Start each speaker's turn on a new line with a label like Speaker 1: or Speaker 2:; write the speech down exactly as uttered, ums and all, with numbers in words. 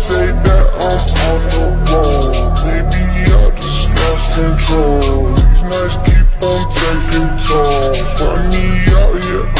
Speaker 1: say that I'm on the road. Maybe I just lost control. These nights keep on taking toll. Find me out here